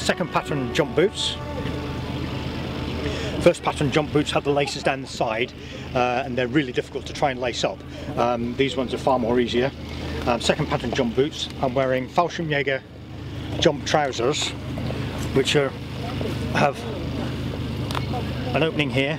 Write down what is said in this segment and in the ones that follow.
second pattern jump boots. First pattern jump boots have the laces down the side, and they're really difficult to try and lace up. These ones are far more easier. Second pattern jump boots. I'm wearing Fallschirmjäger jump trousers, which have an opening here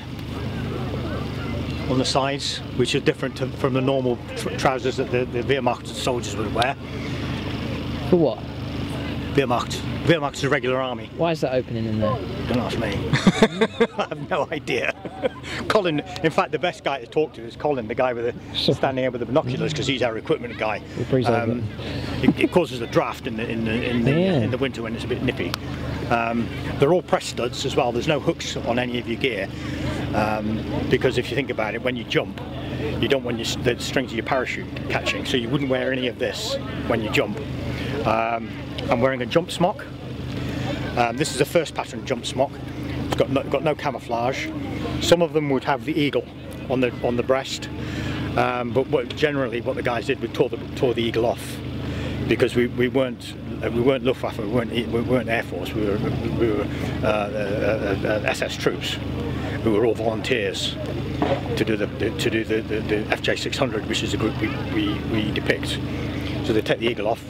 on the sides, which is different from the normal trousers that the Wehrmacht soldiers would wear. For what? Wehrmacht. Wehrmacht is a regular army. Why is that opening in there? Don't ask me. I have no idea. Colin, in fact, the best guy to talk to is Colin, the guy with the standing over the binoculars, because he's our equipment guy. It causes a draft in the winter when it's a bit nippy. They're all press studs as well. There's no hooks on any of your gear, because if you think about it, when you jump, you don't want the strings of your parachute catching, so you wouldn't wear any of this when you jump. I'm wearing a jump smock. This is a first pattern jump smock. It's got no camouflage. Some of them would have the eagle on the breast, but generally what the guys did, we tore the eagle off, because we weren't Luftwaffe, we weren't Air Force. We were SS troops. We were all volunteers to do the FJ600, which is the group we depict. So they take the eagle off.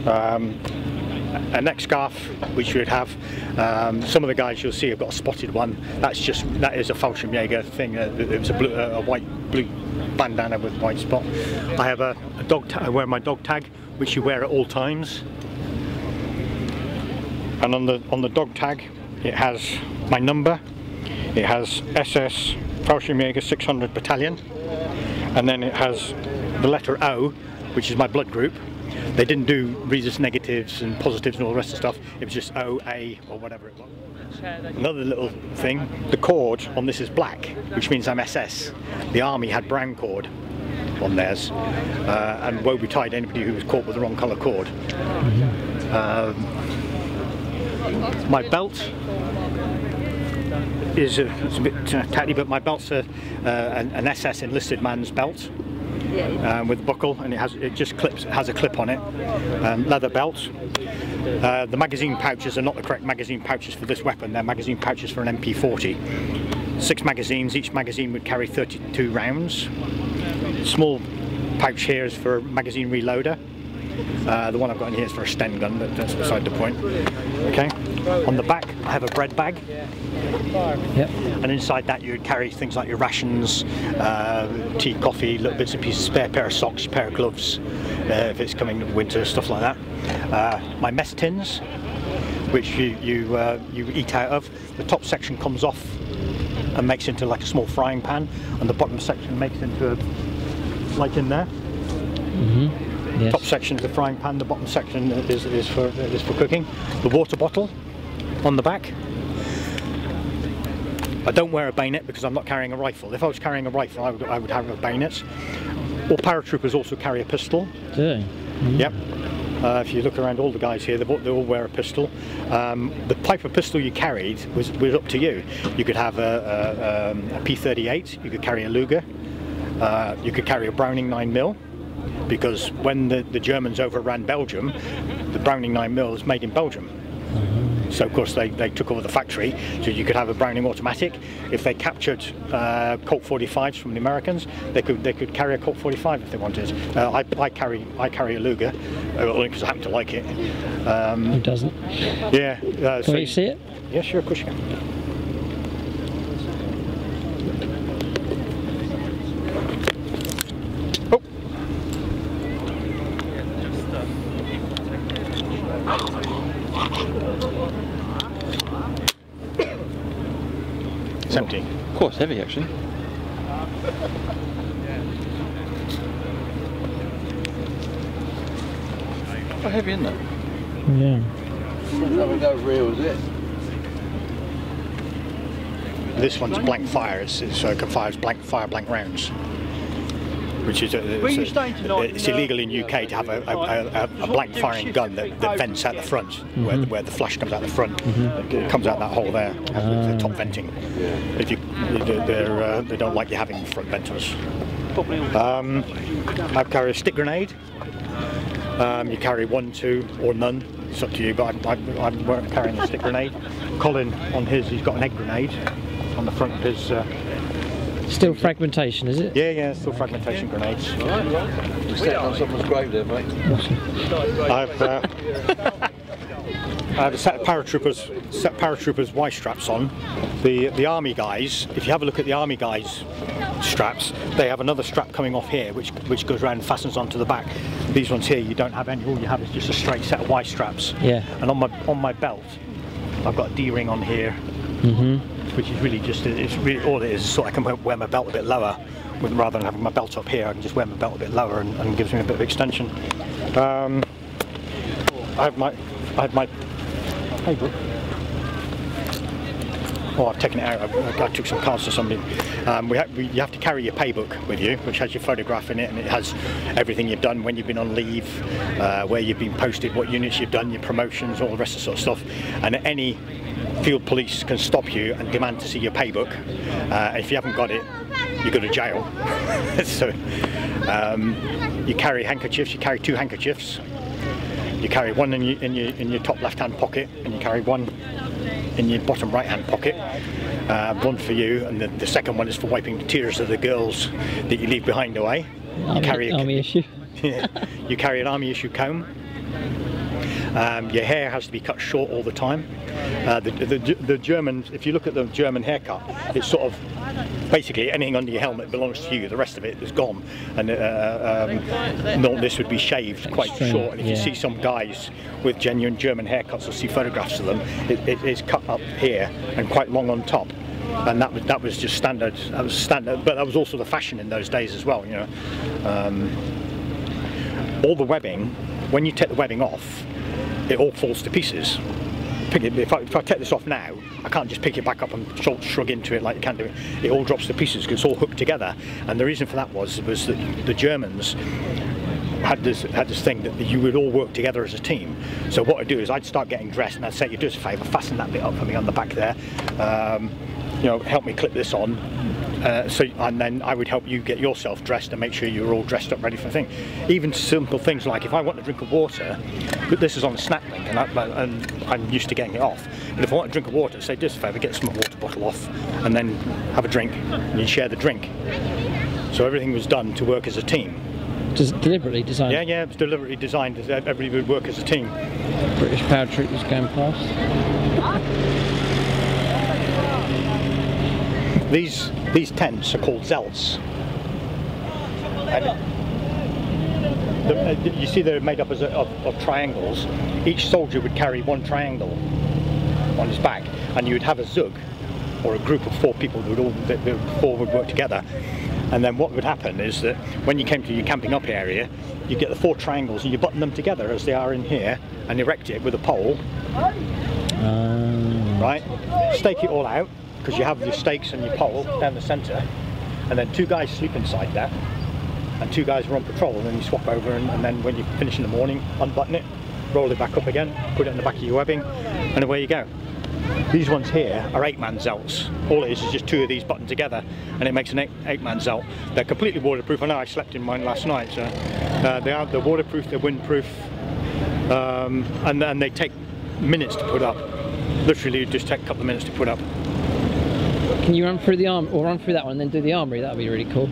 A neck scarf, which you would have. Some of the guys you'll see have got a spotted one. That is a Fallschirmjäger thing. It was a blue bandana with white spot. I have a dog tag. I wear my dog tag, which you wear at all times. And on the dog tag, it has my number. It has SS Fallschirmjäger 600 Battalion, and then it has the letter O, which is my blood group. They didn't do rhesus negatives and positives and all the rest of the stuff. It was just O, A, or whatever it was. Another little thing, the cord on this is black, which means I'm SS. The army had brown cord on theirs, and woe betide anybody who was caught with the wrong colour cord. My belt is it's a bit tatty, but my belt's an SS enlisted man's belt. With buckle, and it has a clip on it. Leather belt. The magazine pouches are not the correct magazine pouches for this weapon. They're magazine pouches for an MP40. 6 magazines. Each magazine would carry 32 rounds. Small pouch here is for a magazine reloader. The one I've got in here is for a Sten gun, but that's beside the point. Okay. On the back, I have a bread bag. Yep. And inside that, you would carry things like your rations, tea, coffee, little bits and pieces, spare pair of socks, pair of gloves, if it's coming winter, stuff like that. My mess tins, which you eat out of. The top section comes off and makes into like a small frying pan, and the bottom section makes into like in there. Yes. Top section is the frying pan, the bottom section is for cooking. The water bottle on the back. I don't wear a bayonet because I'm not carrying a rifle. If I was carrying a rifle, I would have a bayonet. All paratroopers also carry a pistol. Do they? Yep. If you look around all the guys here, they all wear a pistol. The type of pistol you carried was up to you. You could have a P38, you could carry a Luger, you could carry a Browning 9mm. Because when the Germans overran Belgium, the Browning 9mm is made in Belgium. So of course they took over the factory, so you could have a Browning automatic. If they captured Colt 45s from the Americans, they could carry a Colt 45 if they wanted. I carry a Luger, only because I happen to like it. Who doesn't? Yeah. Can you see it? Yeah, sure, of course you can. It's empty. Of course, heavy actually. Quite heavy, isn't it? Yeah. No real, is it? This one's blank fire. It can fire blank rounds. Which is it's illegal in UK to have a blank firing gun that vents out the front, where the flash comes out the front. It comes out that hole there, the top venting. If they don't like you having front venters. I carry a stick grenade. You carry 1, 2, or none. it's up to you, but I'm carrying a stick grenade. Colin, on his, he's got an egg grenade on the front of his... Still fragmentation, is it? Yeah, still fragmentation grenades. You're standing on someone's grave there, mate. I have a set of paratroopers Y straps on. The army guys, if you have a look at the army guys straps, they have another strap coming off here which goes around and fastens onto the back. These ones here you don't have any, all you have is just a straight set of Y straps. Yeah. And on my belt I've got a D-ring on here, which is really just, it's really all it is so I can wear my belt a bit lower. Rather than having my belt up here, I can just wear my belt a bit lower and gives me a bit of extension. I have my playbook. Oh, I've taken it out. I took some cards to somebody. You have to carry your paybook with you, which has your photograph in it, and it has everything you've done, when you've been on leave, where you've been posted, what units you've done, your promotions, all the rest of sort of stuff. And any field police can stop you and demand to see your paybook. If you haven't got it, you go to jail. So you carry handkerchiefs. You carry 2 handkerchiefs. You carry one in your top left-hand pocket, and you carry one in your bottom right-hand pocket. One for you, and the second one is for wiping the tears of the girls that you leave behind away. You carry army issue. You carry an army issue comb. Your hair has to be cut short all the time. The Germans, if you look at the German haircut, it's sort of basically anything under your helmet belongs to you. The rest of it is gone, and this would be shaved quite short. And if you see some guys with genuine German haircuts or see photographs of them, it is cut up here and quite long on top. And that was just standard. That was standard, but that was also the fashion in those days as well. You know, all the webbing, when you take the webbing off, it all falls to pieces. If I take this off now, I can't just pick it back up and shrug into it like you can do it. It all drops to pieces because it's all hooked together. And the reason for that was that the Germans had this thing that you would all work together as a team. So what I'd do is I'd start getting dressed and I'd say, you do us a favour, fasten that bit up for me on the back there. You know, help me clip this on. And then I would help you get yourself dressed and make sure you're all dressed up ready for the thing. Even simple things like if I want a drink of water, but this is on a snap link and I'm used to getting it off. But if I want a drink of water, say, do us a favour, get some water bottle off and then have a drink and you share the drink. So everything was done to work as a team. Just deliberately designed? Yeah, it was deliberately designed. Everybody would work as a team. British paratroopers going past. These tents are called zelts. And you see they're made up of triangles. Each soldier would carry one triangle on his back, and you would have a zug, or a group of 4 people that 4 would work together. And then what would happen is that when you came to your camping up area, you get the 4 triangles and you button them together as they are in here and erect it with a pole. Right? Stake it all out, because you have your stakes and your pole down the centre, and then 2 guys sleep inside that, and 2 guys are on patrol, and then you swap over, and then when you finish in the morning, unbutton it, roll it back up again, put it in the back of your webbing, and away you go. These ones here are 8-man zelts. All it is just 2 of these buttoned together, and it makes an 8-man zelt. They're completely waterproof. I know I slept in mine last night, so they're waterproof, they're windproof, and they take minutes to put up. Literally, it just take a couple of minutes to put up. Can you run through the arm, or run through that one and then do the armoury? That would be really cool.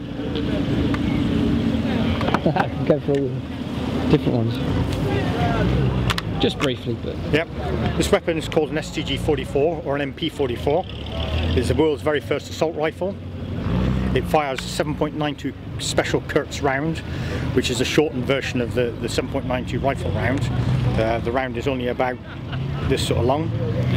Go for all the different ones. Just briefly, but... Yep. This weapon is called an STG-44 or an MP-44. It's the world's very first assault rifle. It fires a 7.92 Special Kurtz round, which is a shortened version of the 7.92 rifle round. The round is only about this sort of long.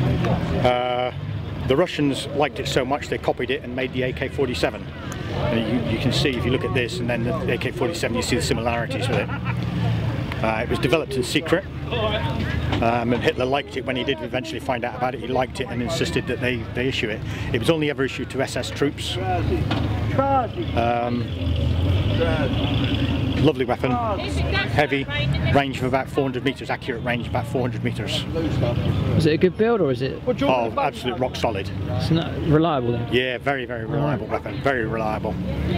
The Russians liked it so much they copied it and made the AK-47. You can see if you look at this and then the AK-47, you see the similarities with it. It was developed in secret, and Hitler liked it when he did eventually find out about it. He liked it and insisted that they issue it. It was only ever issued to SS troops. Lovely weapon, heavy, range of about 400 metres, accurate range about 400 metres. Is it a good build or is it? Oh, absolute rock solid. It's not reliable then? Yeah, very, very reliable weapon, very reliable.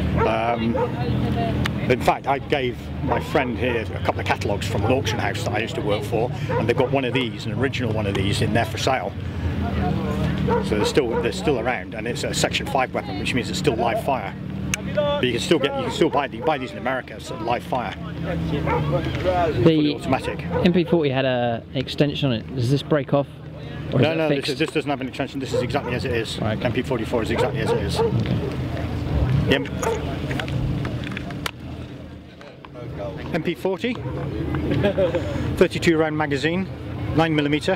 In fact, I gave my friend here a couple of catalogues from an auction house that I used to work for, and they've got one of these, an original one of these, in there for sale. So they're still around, and it's a Section 5 weapon, which means it's still live fire. But you can still buy these in America, it's live fire. The automatic. MP40 had an extension on it. Does this break off? Or No, this doesn't have an extension. This is exactly as it is. Right. MP44 is exactly as it is. Okay. Yep. MP40, 32 round magazine, 9mm.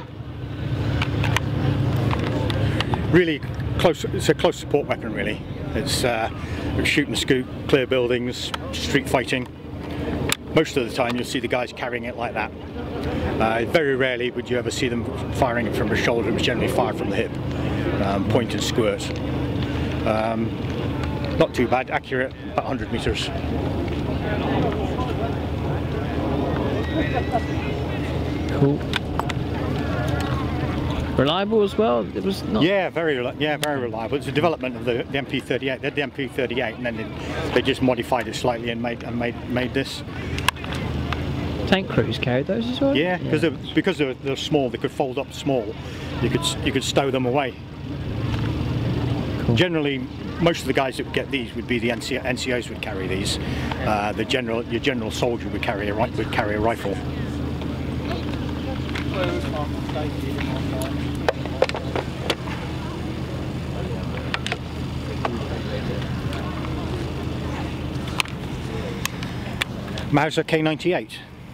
Really close. It's a close support weapon, really. It's shoot and scoot, clear buildings, street fighting. Most of the time you'll see the guys carrying it like that. Very rarely would you ever see them firing it from the shoulder. It was generally fired from the hip, point and squirt. Not too bad, accurate, about 100 metres. Cool. Reliable as well? It was not. Yeah, very reliable. It's a development of the MP38. They had the MP38, and then they just modified it slightly and made this. Tank crews carried those as well. Yeah, because they're small, they could fold up small. You could stow them away. Cool. Generally, most of the guys that would get these would be the NCOs would carry these. Your general soldier would carry a rifle. Mauser K98.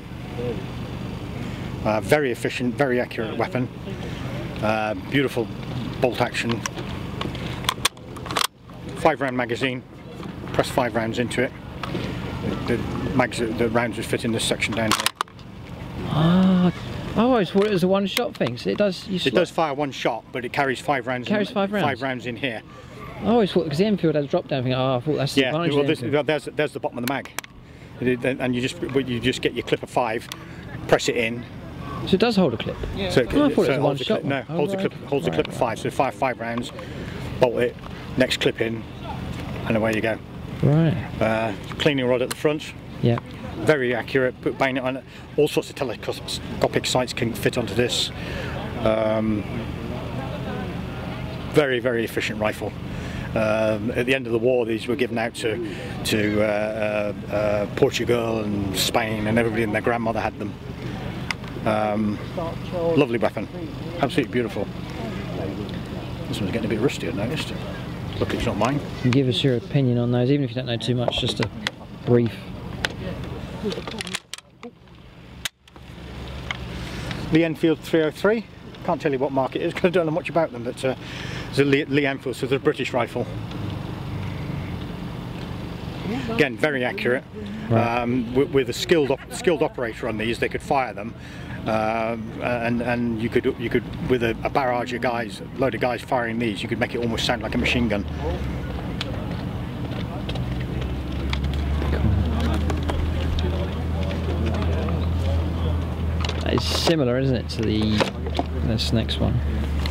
Very efficient, very accurate weapon. Beautiful bolt action. 5-round magazine. Press 5 rounds into it. The rounds would fit in this section down here. Ah, I always thought it was a one-shot thing. So it does. It does fire one shot, but it carries 5 rounds. Carries 5 rounds. 5 rounds in here. I always thought, because the Enfield has a drop-down thing. Oh, I thought that's the advantage. Well, there's the bottom of the mag. And you just get your clip of 5, press it in. So it does hold a clip. Yeah. So I thought it was a one-shot. No, holds a clip of 5. So fire 5 rounds, bolt it, next clip in, and away you go. Right. Cleaning rod at the front. Yeah. Very accurate. Put bayonet on it. All sorts of telescopic sights can fit onto this. Very, very efficient rifle. At the end of the war, these were given out to Portugal and Spain, and everybody and their grandmother had them. Lovely weapon, absolutely beautiful. This one's getting a bit rusty, I've noticed. Look, it's not mine. You can give us your opinion on those, even if you don't know too much, just a brief. The Enfield 303. Can't tell you what mark it is because I don't know much about them, but it's a Lee Enfield, so it's a British rifle. Again, very accurate. Right. With a skilled operator on these, they could fire them, and you could with a barrage of guys, a load of guys firing these, you could make it almost sound like a machine gun. It's similar, isn't it, to this next one?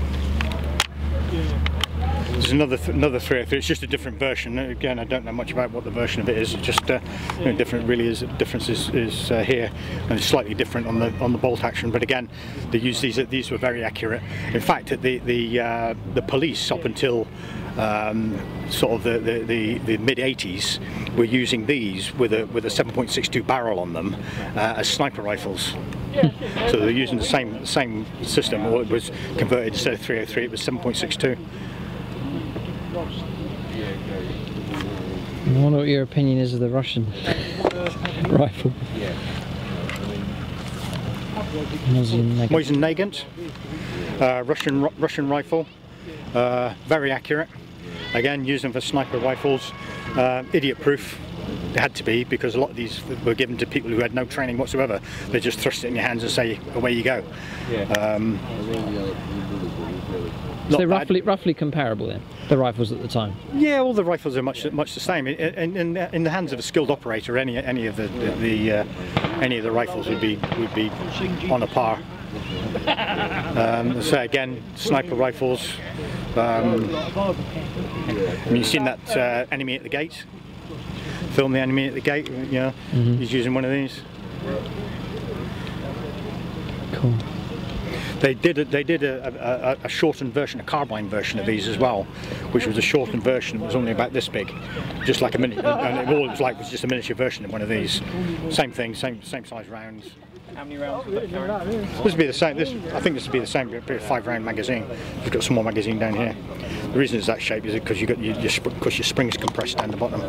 There's another 303. It's just a different version. Again, I don't know much about what the version of it is. It's just different. Really, is difference is here, and it's slightly different on the bolt action. But again, they use these. These were very accurate. In fact, the police up until sort of the mid 80s were using these with a 7.62 barrel on them as sniper rifles. So they're using the same system, or it was converted. Instead of 303, it was 7.62. I wonder what your opinion is of the Russian rifle. Mosin Nagant, Russian rifle, very accurate. Again, used them for sniper rifles, idiot-proof. They had to be, because a lot of these were given to people who had no training whatsoever. They just thrust it in your hands and say, away you go. So they're roughly comparable then, the rifles at the time? Yeah, all the rifles are much the same. In the hands of a skilled operator, any of the rifles would be on a par. So again, sniper rifles. You've seen that enemy at the gate. Film the enemy at the gate. You know, he's using one of these. Cool. They did a shortened version, a carbine version of these as well, which was a shortened version. It was only about this big, just like a mini, and all it was like was just a miniature version of one of these. Same thing, same size rounds. How many rounds would that carry? This would be the same. I think this would be the same. It'd be a 5-round magazine. We've got some more magazine down here. The reason it's that shape is because your springs compressed down the bottom.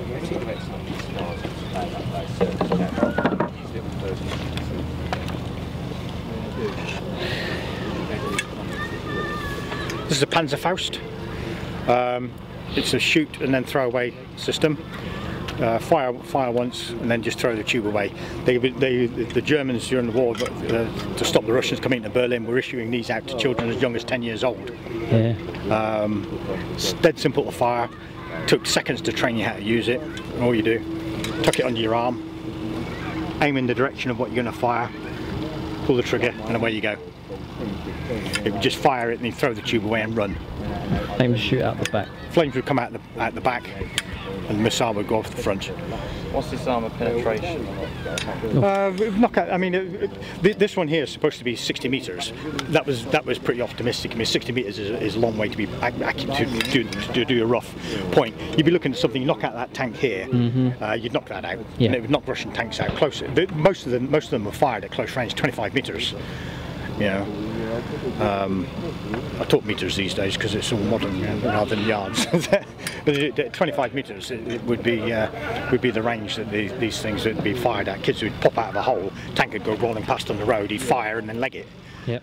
This is a Panzerfaust. It's a shoot and then throw away system. Fire once and then just throw the tube away. The Germans during the war, to stop the Russians coming into Berlin, were issuing these out to children as young as 10 years old. Yeah. It's dead simple to fire. Took seconds to train you how to use it. And all you do, tuck it under your arm, aim in the direction of what you're going to fire, pull the trigger, and away you go. It would just fire it and then throw the tube away and run. Aim to shoot out the back. Flames would come out the back, and the missile would go off the front. What's this armour penetration? I mean, this one here is supposed to be 60 metres. That was pretty optimistic. I mean, 60 metres is a long way to be to do a rough point. You'd be looking at something. You knock out that tank here, you'd knock that out, and it would knock Russian tanks out closer. Most of them were fired at close range, 25 metres. You know, I talk meters these days because it's all modern rather than yards. But 25 meters it would be the range that these things would be fired at. Kids would pop out of a hole, tank would go rolling past on the road, he'd fire and then leg it. Yep.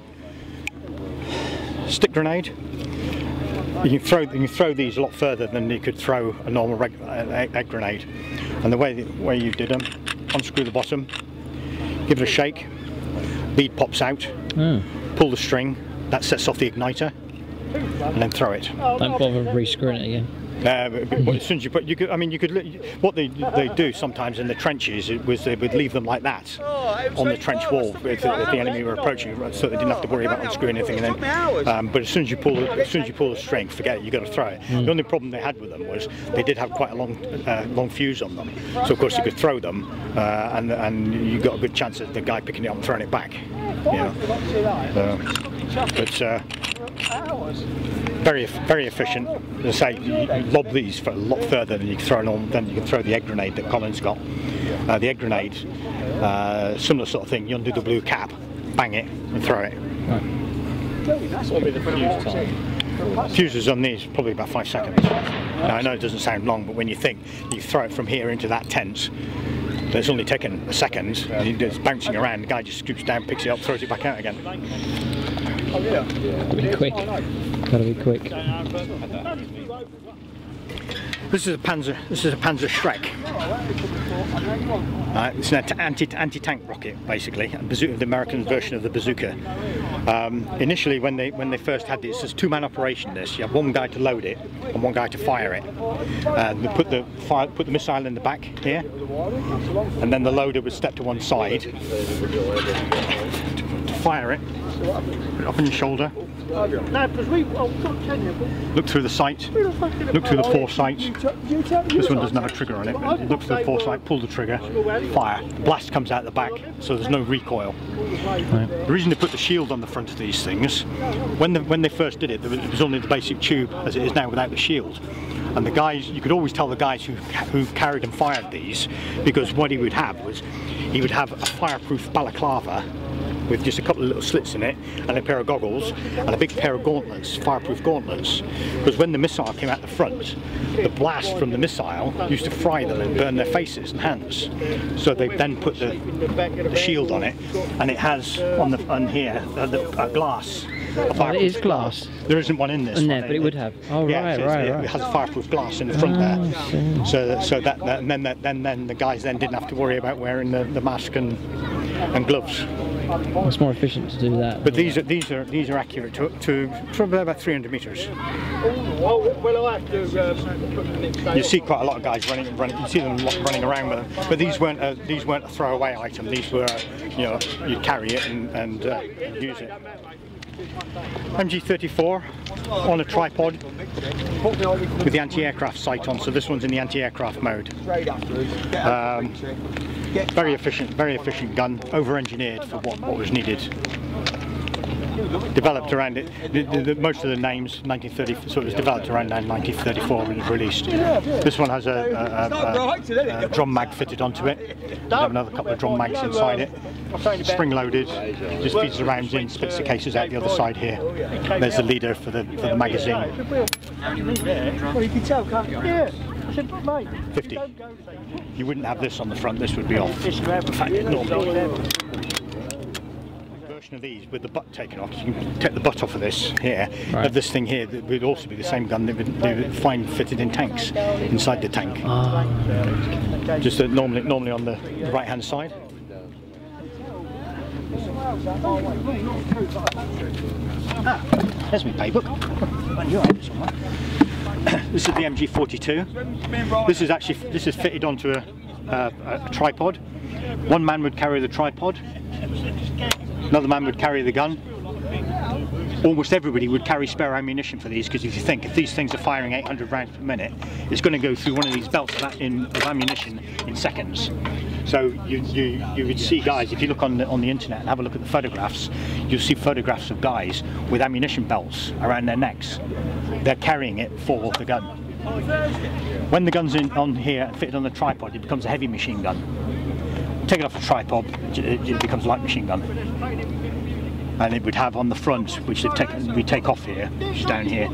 Stick grenade. You can throw these a lot further than you could throw a normal egg grenade. And the way you did them, unscrew the bottom, give it a shake. Bead pops out, pull the string, that sets off the igniter, and then throw it. Don't bother re-screwing it again. But as soon as you put, what they do sometimes in the trenches was they would leave them like that on the trench wall if the enemy were approaching, so they didn't have to worry about unscrewing anything. And then, but as soon as you pull the string, forget it. You got to throw it. The only problem they had with them was they did have quite a long fuse on them, so of course you could throw them, and you got a good chance of the guy picking it up and throwing it back. You know, very efficient. As I say, you lob these for a lot further than you can throw the egg grenade that Colin's got. The egg grenade, similar sort of thing. You undo the blue cap, bang it, and throw it. What will be the fuse time? Fuses on these probably about 5 seconds. Now I know it doesn't sound long, but when you think you throw it from here into that tent, it's only taken a second. It's bouncing around. The guy just scoops down, picks it up, throws it back out again. Gotta be quick. Gotta be quick. This is a Panzer Schreck. It's an anti-tank rocket, basically, the American version of the bazooka. Initially, when they first had this, it's a 2-man operation. This, you have one guy to load it and one guy to fire it. They put the missile in the back here, and then the loader would step to one side to fire it. Put it up on your shoulder. Look through the sight. Look through the foresight. This one doesn't have a trigger on it. Look through the foresight, pull the trigger, fire. The blast comes out the back, so there's no recoil. Right. The reason they put the shield on the front of these things, when they first did it, it was only the basic tube as it is now without the shield. And the guys, you could always tell the guys who carried and fired these, because what he would have was, he would have a fireproof balaclava with just a couple of little slits in it, and a pair of goggles, and a big pair of gauntlets, fireproof gauntlets. Because when the missile came out the front, the blast from the missile used to fry them and burn their faces and hands. So they then put the shield on it, and it has on here a glass. Oh, it is glass. There isn't one in this. In there, but it would have. Oh, yeah, right. It has a fireproof glass in the front there. So that and then the guys then didn't have to worry about wearing the mask and gloves. It's more efficient to do that. But these are accurate to about 300 metres. You see quite a lot of guys running. You see them running around with them. But these weren't a throwaway item. These were, you know, you carry it and use it. MG34 on a tripod with the anti-aircraft sight on, so this one's in the anti-aircraft mode. Very efficient gun, over-engineered for what was needed. Developed around it, most of the names 1930, so it was developed around 1934 when it was released. This one has a drum mag fitted onto it. You have another couple of drum mags inside it. Spring loaded, just feeds the rounds in, spits the cases out the other side here. There's the leader for the magazine. Well, you can tell, can't you? Yeah. I said, mate, 50. You wouldn't have this on the front, this would be off. In fact, normally. Of these with the butt taken off, you can take the butt off of this here. Right. Of this thing here, that would also be the same gun that they would find fitted in tanks, inside the tank. Just normally on the right hand side. There's my playbook. This is the MG42. This is fitted onto a tripod. One man would carry the tripod. Another man would carry the gun. Almost everybody would carry spare ammunition for these, because if you think, if these things are firing 800 rounds per minute, it's going to go through one of these belts of ammunition in seconds. So you would see guys, if you look on the internet and have a look at the photographs, you'll see photographs of guys with ammunition belts around their necks. They're carrying it for the gun. When the gun's on here and fitted on the tripod, it becomes a heavy machine gun. Take it off the tripod, it becomes a light machine gun. And it would have on the front, which we take off here, which is down here,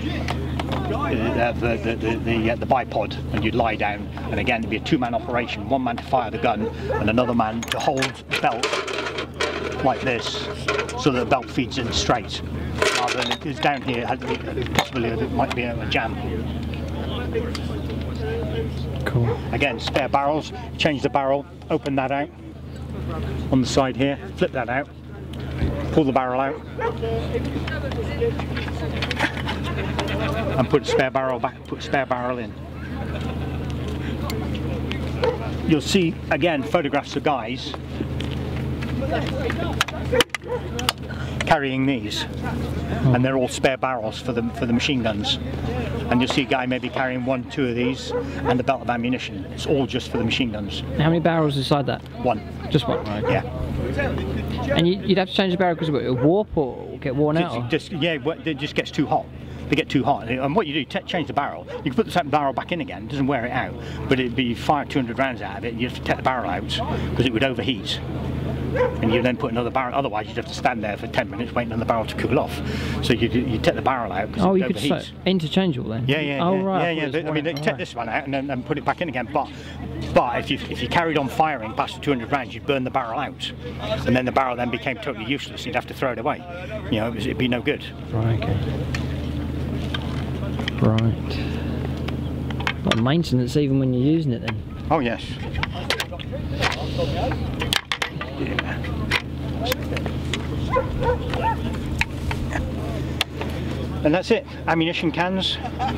the bipod, and you'd lie down, and again it'd be a two-man operation, one man to fire the gun and another man to hold the belt like this, so that the belt feeds in straight, rather than it's down here, it has the possibility that it might be a jam. Cool. Again, spare barrels, change the barrel, open that out on the side here, flip that out, pull the barrel out and put the spare barrel back, put the spare barrel in. You'll see again photographs of guys carrying these, and they're all spare barrels for the machine guns. And you'll see a guy maybe carrying 1, 2 of these and the belt of ammunition. It's all just for the machine guns. How many barrels inside that? 1. Just 1, right? Yeah. And you'd have to change the barrel because it would warp or get worn out? Yeah, it just gets too hot. They get too hot. And what you do, change the barrel. You can put the barrel back in again, it doesn't wear it out, but it'd be fire 200 rounds out of it, and you have to take the barrel out because it would overheat. And you then put another barrel, otherwise you'd have to stand there for 10 minutes waiting on the barrel to cool off. So you take the barrel out because it overheats. Oh, you could interchangeable then? Yeah. Oh, right. Yeah. I mean, they take this one out and then put it back in again. But if you carried on firing past the 200 rounds, you'd burn the barrel out, and then the barrel then became totally useless. You'd have to throw it away. You know, it'd be no good. Right. Okay. Right. A lot of maintenance even when you're using it then. Oh yes. And that's it. Ammunition cans.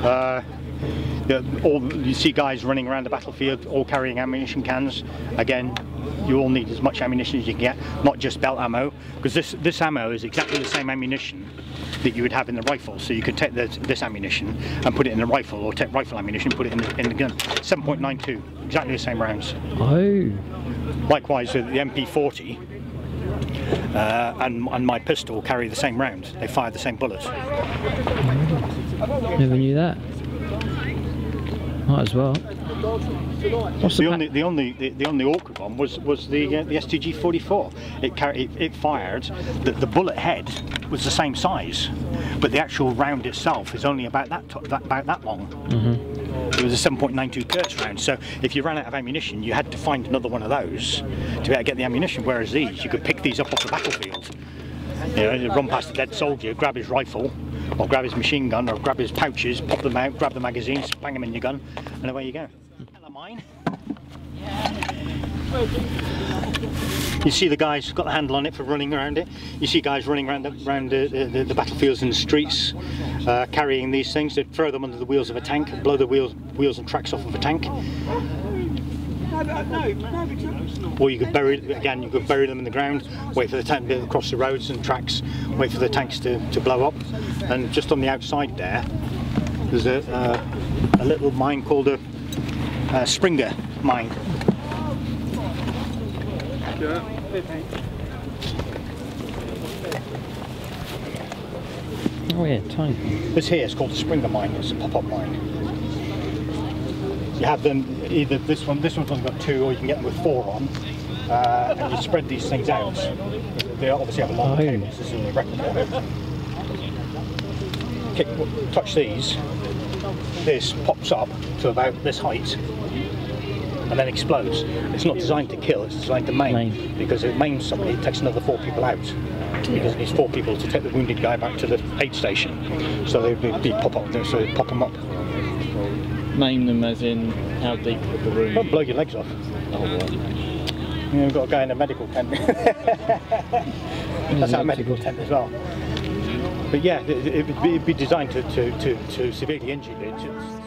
You see guys running around the battlefield all carrying ammunition cans. Again, you all need as much ammunition as you can get, not just belt ammo, because this ammo is exactly the same ammunition that you would have in the rifle. So you could take this ammunition and put it in the rifle, or take rifle ammunition and put it in the gun. 7.92, exactly the same rounds. Oh. Likewise with the MP40 and my pistol carry the same round. They fire the same bullets. Never knew that. Might as well. What's the only awkward one was the STG-44. It fired. The bullet head was the same size, but the actual round itself is only about that long. It was a 7.92 Kurtz round, so if you ran out of ammunition, you had to find another one of those to be able to get the ammunition. Whereas these, you could pick these up off the battlefield. You know, run past a dead soldier, grab his rifle, or grab his machine gun, or grab his pouches, pop them out, grab the magazines, bang them in your gun, and away you go. Mine. You see the guys got the handle on it for running around it. You see guys running around the battlefields and the streets, carrying these things. They throw them under the wheels of a tank, blow the wheels and tracks off of a tank. Or you could bury them in the ground, wait for the tank to cross the roads and tracks, wait for the tanks to blow up. And just on the outside there's a little mine called a Springer mine. Oh yeah, tiny. This here is called the Springer mine. It's a pop-up mine. You have them either this one's only got 2, or you can get them with 4 on, and you spread these things out. They obviously have a long cable. This is a record. Touch these. This pops up to about this height, and then explodes. It's not designed to kill, it's designed to maim. Because if it maims somebody, it takes another 4 people out. Because it needs 4 people to take the wounded guy back to the aid station. So they pop up there, so they pop them up. Maim them as in how deep would the wound? They'll blow your legs off. Oh, right. Yeah, we've got a guy in a medical tent. That's our medical tent as well. But yeah, it'd be designed to severely injure you.